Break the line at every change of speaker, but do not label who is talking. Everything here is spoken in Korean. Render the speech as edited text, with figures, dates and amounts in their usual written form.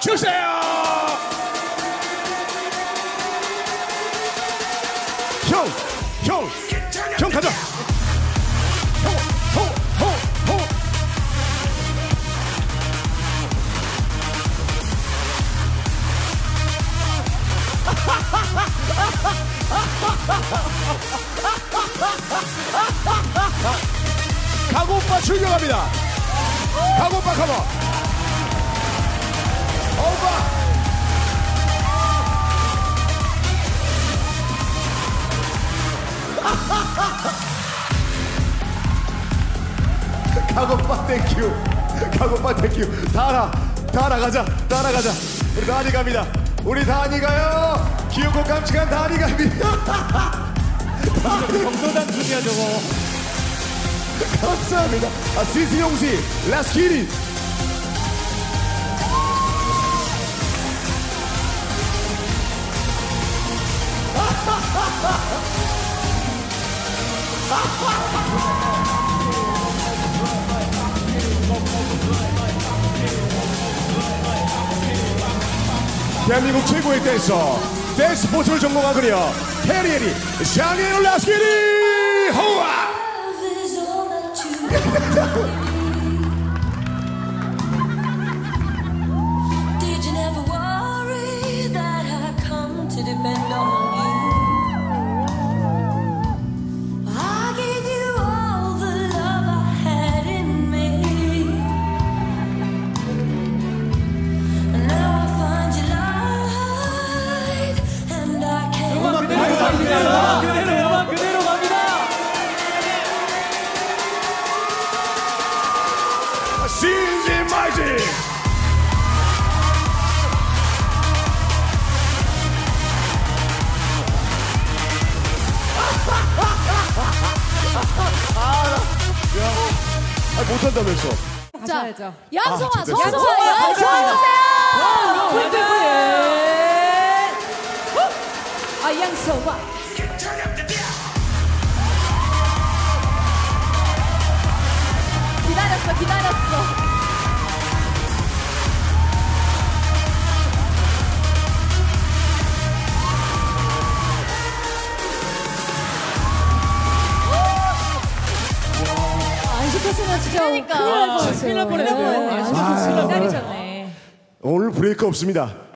주세요. 형 가자. 가고 오빠 출격합니다. 가고 오빠 가봐. 오빠. 가고빠 땡큐. 가고빠 땡큐. 다하나 가자. 다하나 가자. 우리 다하니 갑니다. 우리 다하니 가요. 귀엽고 깜찍한 다하니 갑니다.
경도단 중이야 저거.
감사합니다. 시스 용씨 Let's get it. 대한민국 최고의 댄서 댄스 스포츠를 전공한 그녀 페리에리 샹이의 Let's get it. 호아.
Did you never worry that I come to depend on you? I gave you all the love I had in me, and now I find you lied, and I can't.
그대로 갑니다.
신지 마이지. 못한다면서.
자,
하셔야죠.
양성아,
진짜.
서성아, 양성아
아, 양성아.
기다렸어.
안 시켰으면 진짜 큰일 날 뻔했어요.
큰일 날 뻔했네요.
안 시켰으면 기다리셨네.
오늘 브레이크 없습니다.